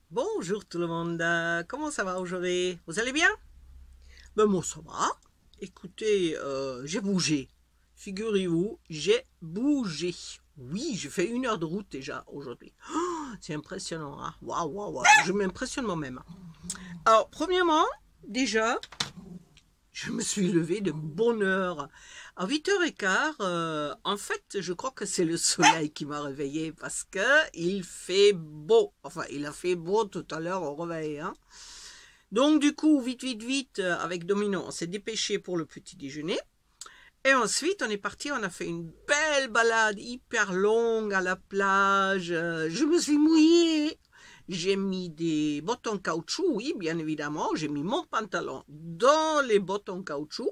Bonjour tout le monde, comment ça va aujourd'hui? Vous allez bien? Ben moi ça va. Écoutez, j'ai bougé. Figurez-vous, j'ai bougé. Oui, j'ai fait 1 heure de route déjà aujourd'hui. Oh, c'est impressionnant, hein? Waouh, waouh, waouh. Je m'impressionne moi-même. Alors, premièrement, déjà, je me suis levée de bonne heure. À 8h15, en fait, je crois que c'est le soleil qui m'a réveillée parce que il fait beau. Enfin, il a fait beau tout à l'heure au réveil, hein. Donc, du coup, vite, vite, vite, avec Domino, on s'est dépêché pour le petit déjeuner. Et ensuite, on est parti, on a fait une belle balade hyper longue à la plage. Je me suis mouillée. J'ai mis des bottes en caoutchouc, oui, bien évidemment. J'ai mis mon pantalon dans les bottes en caoutchouc.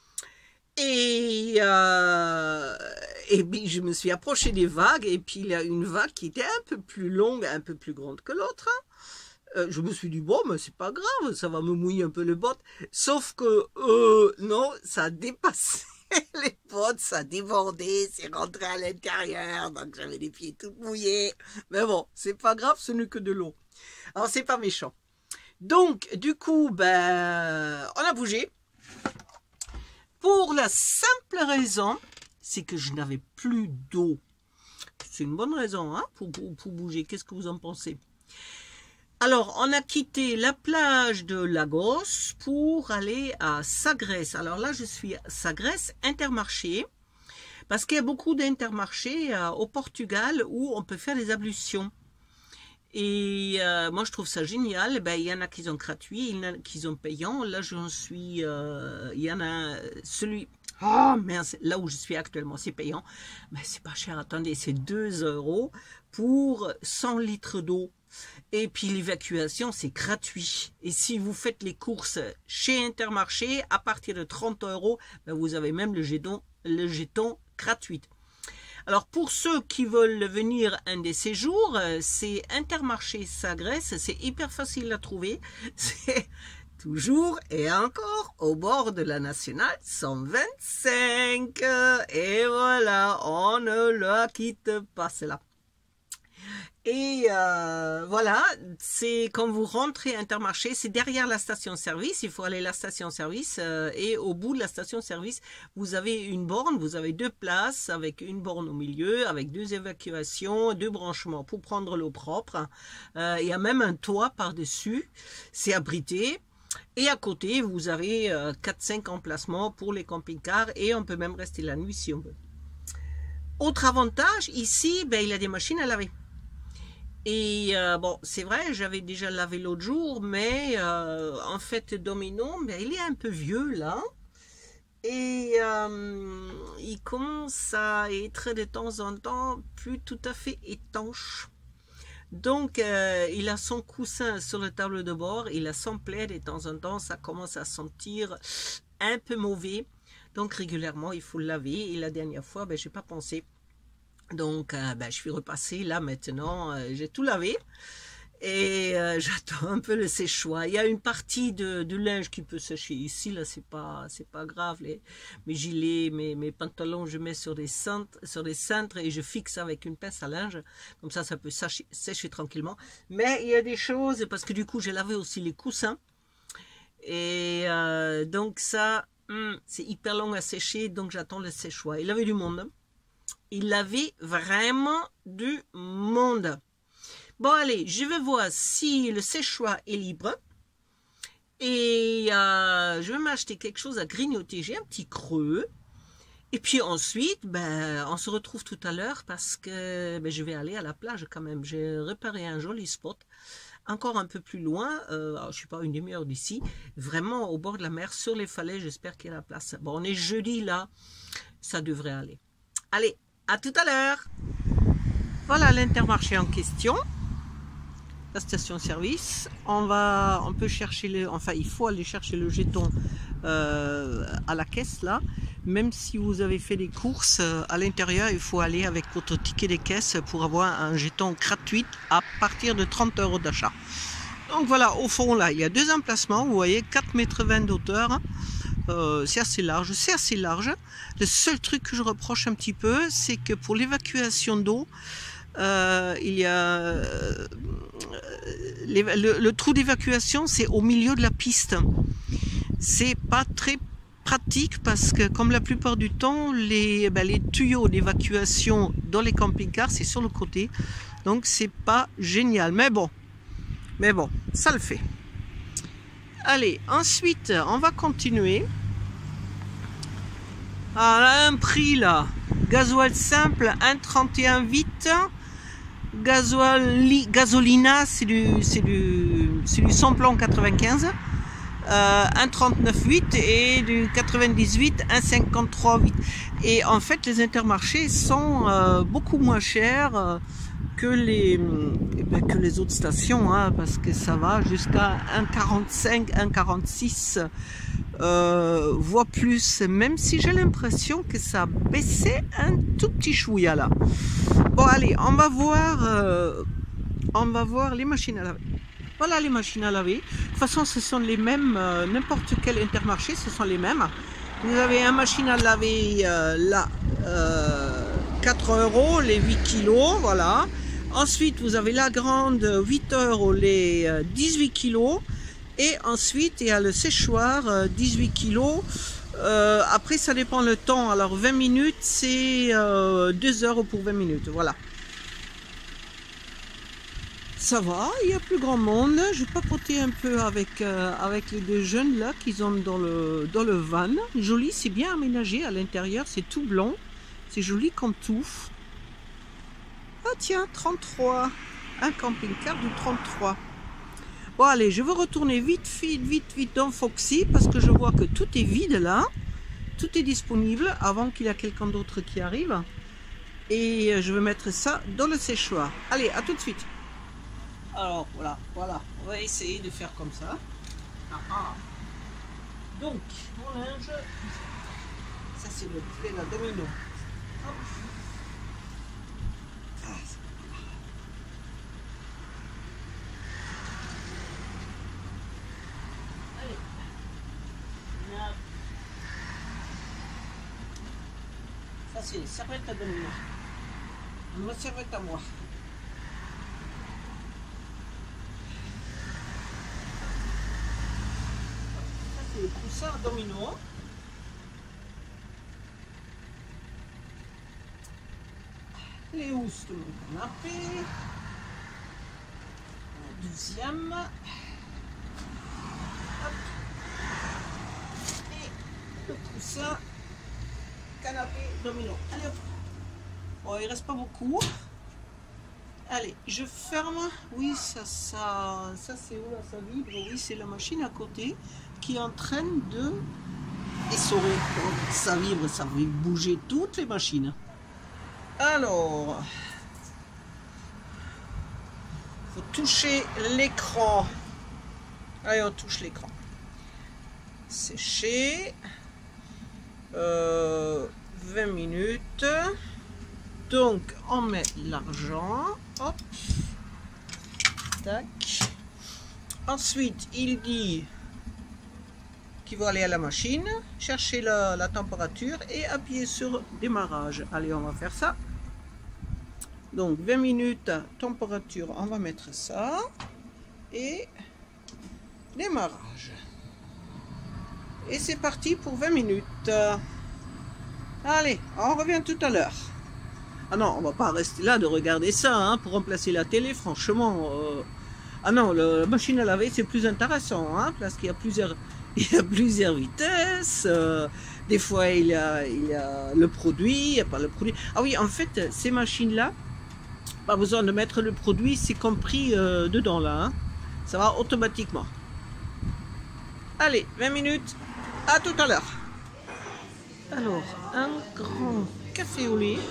Et, euh, et puis, je me suis approchée des vagues. Et puis, il y a une vague qui était un peu plus longue, un peu plus grande que l'autre, hein. Je me suis dit, bon, mais c'est pas grave, ça va me mouiller un peu les bottes. Sauf que, non, ça a dépassé les bottes, ça a débordé, c'est rentré à l'intérieur, donc j'avais les pieds tout mouillés. Mais bon, c'est pas grave, ce n'est que de l'eau. Alors, c'est pas méchant. Donc, du coup, ben, on a bougé. Pour la simple raison, c'est que je n'avais plus d'eau. C'est une bonne raison, hein, pour bouger. Qu'est-ce que vous en pensez? Alors, on a quitté la plage de Lagos pour aller à Sagres. Alors là, je suis à Sagres, Intermarché, parce qu'il y a beaucoup d'Intermarchés au Portugal où on peut faire des ablutions. Et moi, je trouve ça génial. Ben, il y en a qui sont gratuits, il y en a qui sont payants. Là, j'en suis... il y en a celui... Oh, merde, là où je suis actuellement, c'est payant. Mais c'est pas cher, attendez, c'est 2 € pour 100 litres d'eau. Et puis l'évacuation, c'est gratuit. Et si vous faites les courses chez Intermarché, à partir de 30 €, ben vous avez même le jeton gratuit. Alors pour ceux qui veulent venir un de ces jours, c'est Intermarché Sagres, c'est hyper facile à trouver. C'est toujours et encore au bord de la nationale 125. Et voilà, on ne la quitte pas, celle-là. Et voilà, c'est quand vous rentrez Intermarché, c'est derrière la station-service, il faut aller à la station-service et au bout de la station-service, vous avez une borne, vous avez 2 places avec une borne au milieu, avec 2 évacuations, 2 branchements pour prendre l'eau propre. Il y a même un toit par-dessus, c'est abrité. Et à côté, vous avez 4-5 emplacements pour les camping-cars et on peut même rester la nuit si on veut. Autre avantage, ici, ben, il y a des machines à laver. Et bon, c'est vrai, j'avais déjà lavé l'autre jour, mais en fait, Domino, ben, il est un peu vieux là. Et il commence à être de temps en temps plus tout à fait étanche. Donc, il a son coussin sur le tableau de bord, il a son plaid et de temps en temps, ça commence à sentir un peu mauvais. Donc, régulièrement, il faut le laver. Et la dernière fois, ben, je n'ai pas pensé. Donc, ben, je suis repassée là maintenant, j'ai tout lavé et j'attends un peu le séchoir. Il y a une partie de linge qui peut sécher ici, là c'est pas grave. Mes gilets, mes pantalons, je mets sur des cintres et je fixe avec une pince à linge, comme ça peut sécher tranquillement. Mais il y a des choses, parce que du coup j'ai lavé aussi les coussins et donc ça, c'est hyper long à sécher, donc j'attends le séchoir. Il avait du monde. Il avait vraiment du monde. Bon, allez, je vais voir si le séchoir est libre. Et je vais m'acheter quelque chose à grignoter. J'ai un petit creux. Et puis ensuite, ben, on se retrouve tout à l'heure parce que ben, je vais aller à la plage quand même. J'ai repéré un joli spot. Encore un peu plus loin, je ne sais pas, une demi-heure d'ici. Vraiment au bord de la mer, sur les falaises. J'espère qu'il y a la place. Bon, on est jeudi là. Ça devrait aller. Allez, à tout à l'heure. Voilà l'Intermarché en question, la station-service. On peut chercher il faut aller chercher le jeton à la caisse là. Même si vous avez fait des courses à l'intérieur, il faut aller avec votre ticket de caisse pour avoir un jeton gratuit à partir de 30 € d'achat. Donc voilà, au fond là, il y a 2 emplacements. Vous voyez, 4,20 m d'auteur. C'est assez large, Le seul truc que je reproche un petit peu, c'est que pour l'évacuation d'eau, il y a le trou d'évacuation, c'est au milieu de la piste. C'est pas très pratique parce que comme la plupart du temps, les tuyaux d'évacuation dans les camping-cars, c'est sur le côté. Donc c'est pas génial. Mais bon, ça le fait. Allez, ensuite, on va continuer. Alors, on a un prix là. Gasoil simple 1,31,8. Gasolina, c'est du samplon 95. 1,39,8 et du 98 1,53,8. Et en fait, les Intermarchés sont beaucoup moins chers que les autres stations, hein, parce que ça va jusqu'à 1,45, 1,46, voire plus, même si j'ai l'impression que ça a baissé un tout petit chouïa là. Bon, allez, on va voir les machines à laver. Voilà les machines à laver. De toute façon, ce sont les mêmes, n'importe quel Intermarché, ce sont les mêmes. Vous avez une machine à laver là, 4 €, les 8 kilos, voilà. Ensuite, vous avez la grande, 8 € les 18 kilos. Et ensuite, il y a le séchoir, 18 kilos. Après, ça dépend le temps. Alors, 20 minutes, c'est 2 € pour 20 minutes, voilà. Ça va, il y a plus grand monde. Je vais papoter un peu avec les deux jeunes là qu'ils ont dans le van. Joli, c'est bien aménagé à l'intérieur, c'est tout blanc. C'est joli comme tout. Ah tiens, 33. Un camping-car du 33. Bon allez, je veux retourner vite dans Foxy parce que je vois que tout est vide là. Tout est disponible avant qu'il y ait quelqu'un d'autre qui arrive. Et je vais mettre ça dans le séchoir. Allez, à tout de suite. Alors voilà, on va essayer de faire comme ça. Donc, mon linge, ça c'est le trait la domino. Hop. Allez. Ça c'est les serviettes à domino. Ma serviette à moi. Le coussin domino. Les housses de mon canapé. La deuxième. Hop. Et le coussin canapé domino. Allez hop. Bon, il reste pas beaucoup. Allez, je ferme. Oui, ça c'est où là, ça vibre. Oui, c'est la machine à côté qui est en train de essorer. Ça vibre, ça fait bouger toutes les machines. Alors, faut toucher l'écran. Allez, on touche l'écran. Sécher. 20 minutes. Donc, on met l'argent. Hop. Tac. Ensuite, il dit qu'il va aller à la machine, chercher la température et appuyer sur démarrage. Allez, on va faire ça. Donc, 20 minutes, température, on va mettre ça. Et démarrage. Et c'est parti pour 20 minutes. Allez, on revient tout à l'heure. Ah non, on va pas rester là de regarder ça hein, pour remplacer la télé, franchement. Ah non, la machine à laver c'est plus intéressant hein, parce qu'il y a plusieurs vitesses. Des fois il y a le produit, il n'y a pas le produit. Ah oui, en fait, ces machines-là, pas besoin de mettre le produit, c'est compris dedans là. Hein. Ça va automatiquement. Allez, 20 minutes, à tout à l'heure. Alors, un grand café au lait.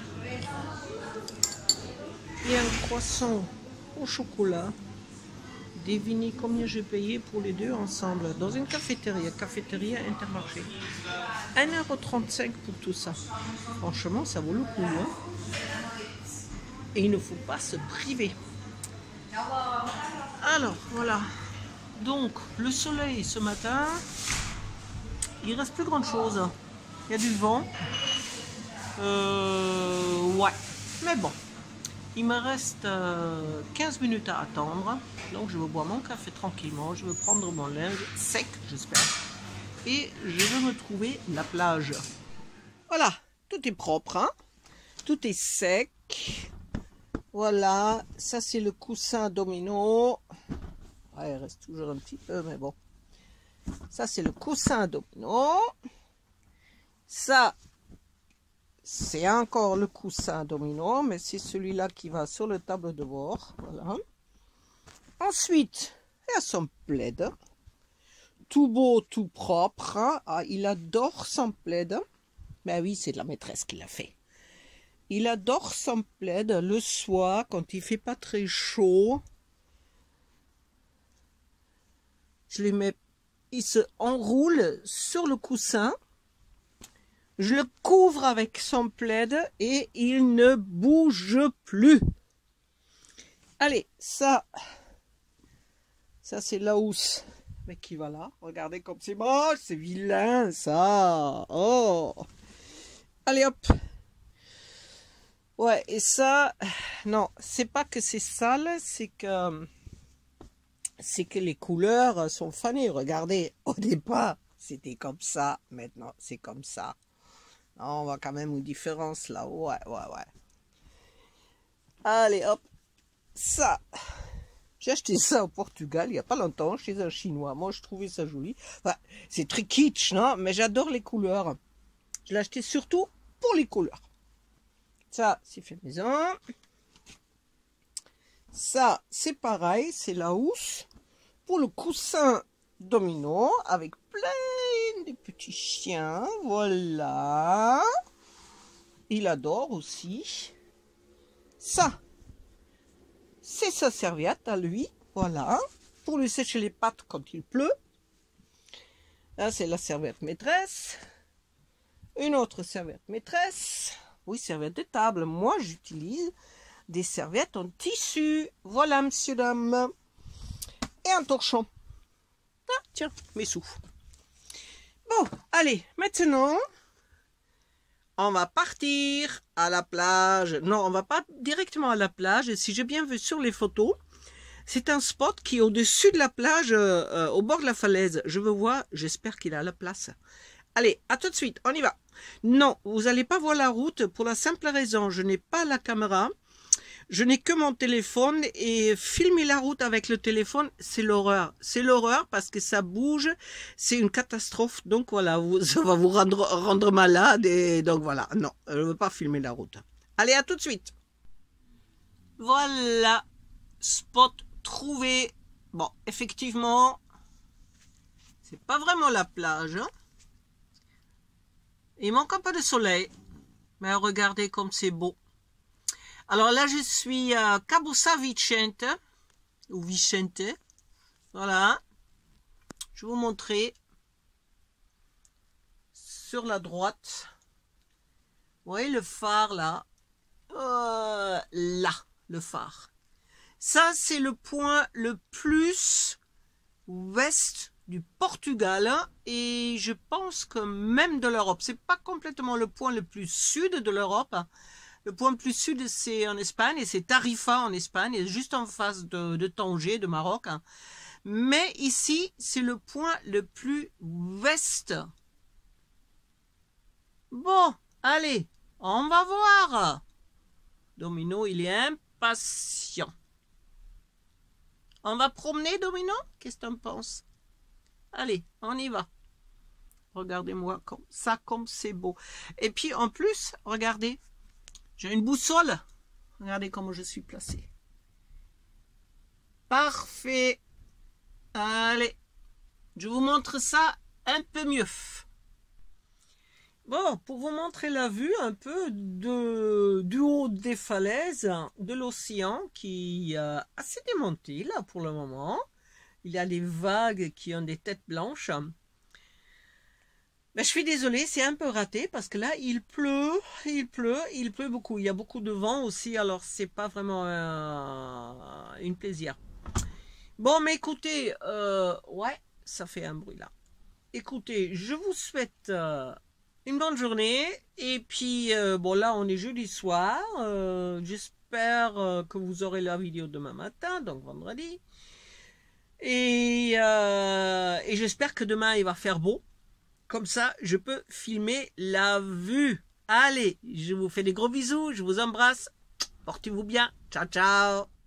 Et un croissant au chocolat. Devinez combien j'ai payé pour les deux ensemble dans une cafétéria Intermarché. 1,35 € pour tout ça. Franchement, ça vaut le coup. Hein. Et il ne faut pas se priver. Alors, voilà. Donc, le soleil ce matin, il reste plus grand chose. Il y a du vent. Ouais. Mais bon. Il me reste 15 minutes à attendre. Donc je vais boire mon café tranquillement. Je vais prendre mon linge sec, j'espère. Et je vais me trouver la plage. Voilà, tout est propre, hein? Tout est sec. Voilà, ça c'est le coussin domino. Ouais, il reste toujours un petit peu, mais bon. Ça c'est le coussin domino. Ça, c'est encore le coussin domino, mais c'est celui-là qui va sur le tableau de bord. Voilà. Ensuite, il y a son plaid. Tout beau, tout propre. Hein. Ah, il adore son plaid. Ben oui, c'est de la maîtresse qui l'a fait. Il adore son plaid le soir, quand il fait pas très chaud. Je les mets, il se enroule sur le coussin. Je le couvre avec son plaid et il ne bouge plus. Allez, ça c'est la housse. Mais qui va là? Regardez comme c'est moche, c'est vilain ça. Oh. Allez hop. Ouais, et ça, non, c'est pas que c'est sale, c'est que les couleurs sont fanées. Regardez, au départ, c'était comme ça, maintenant c'est comme ça. On voit quand même une différence là. Ouais. Allez, hop. Ça. J'ai acheté ça au Portugal il n'y a pas longtemps chez un Chinois. Moi, je trouvais ça joli. Enfin, c'est très kitsch, non? Mais j'adore les couleurs. Je l'ai acheté surtout pour les couleurs. Ça, c'est fait maison. Ça, c'est pareil. C'est la housse. Pour le coussin domino avec plein de petits chiens. Voilà. Il adore aussi. Ça, c'est sa serviette à lui. Voilà. Pour lui sécher les pattes quand il pleut. Là, c'est la serviette maîtresse. Une autre serviette maîtresse. Oui, serviette de table. Moi, j'utilise des serviettes en tissu. Voilà, monsieur, dame. Et un torchon. Ah, tiens, mes sous. Bon, allez, maintenant, on va partir à la plage. Non, on va pas directement à la plage. Si j'ai bien vu sur les photos, c'est un spot qui est au-dessus de la plage, au bord de la falaise. Je veux voir, j'espère qu'il a la place. Allez, à tout de suite, on y va. Non, vous n'allez pas voir la route pour la simple raison, je n'ai pas la caméra. Je n'ai que mon téléphone et filmer la route avec le téléphone, c'est l'horreur. C'est l'horreur parce que ça bouge, c'est une catastrophe. Donc voilà, ça va vous rendre malade et donc voilà. Non, je ne veux pas filmer la route. Allez, à tout de suite. Voilà, spot trouvé. Bon, effectivement, c'est pas vraiment la plage. Hein. Il manque un peu de soleil, mais regardez comme c'est beau. Alors là, je suis à Cabo San Vicente, ou Vicente, voilà. Je vais vous montrer sur la droite. Vous voyez le phare là, là, le phare. Ça, c'est le point le plus ouest du Portugal et je pense que même de l'Europe. C'est pas complètement le point le plus sud de l'Europe. Le point le plus sud, c'est en Espagne, et c'est Tarifa en Espagne, juste en face de Tanger, de Maroc. Hein. Mais ici, c'est le point le plus ouest. Bon, allez, on va voir. Domino, il est impatient. On va promener, Domino? Qu'est-ce que tu en penses? Allez, on y va. Regardez-moi comme ça, comme c'est beau. Et puis, en plus, regardez. J'ai une boussole. Regardez comment je suis placé. Parfait. Allez. Je vous montre ça un peu mieux. Bon, pour vous montrer la vue un peu du haut des falaises de l'océan qui est assez démonté là pour le moment. Il y a les vagues qui ont des têtes blanches. Ben, je suis désolée, c'est un peu raté parce que là, il pleut beaucoup. Il y a beaucoup de vent aussi, alors c'est pas vraiment une plaisir. Bon, mais écoutez, ouais, ça fait un bruit là. Écoutez, je vous souhaite une bonne journée. Et puis, bon, là, on est jeudi soir. j'espère que vous aurez la vidéo demain matin, donc vendredi. Et j'espère que demain il va faire beau. Comme ça, je peux filmer la vue. Allez, je vous fais des gros bisous, je vous embrasse. Portez-vous bien. Ciao, ciao.